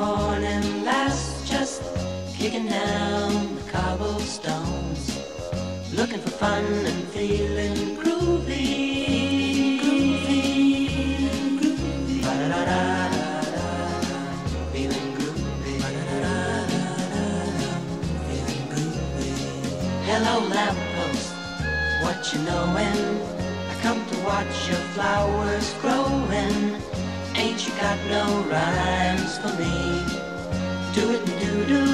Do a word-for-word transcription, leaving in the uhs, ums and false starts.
morning lass just kicking down the cobblestones, looking for fun and feeling groovy. Groovy, groovy. Ba-da-da-da-da-da. Feeling groovy. Ba-da-da-da-da-da. Feeling groovy. Hello lamppost, what you knowin'? I come to watch your flowers growin'. Ain't you got no rhymes for me? Do it and do do.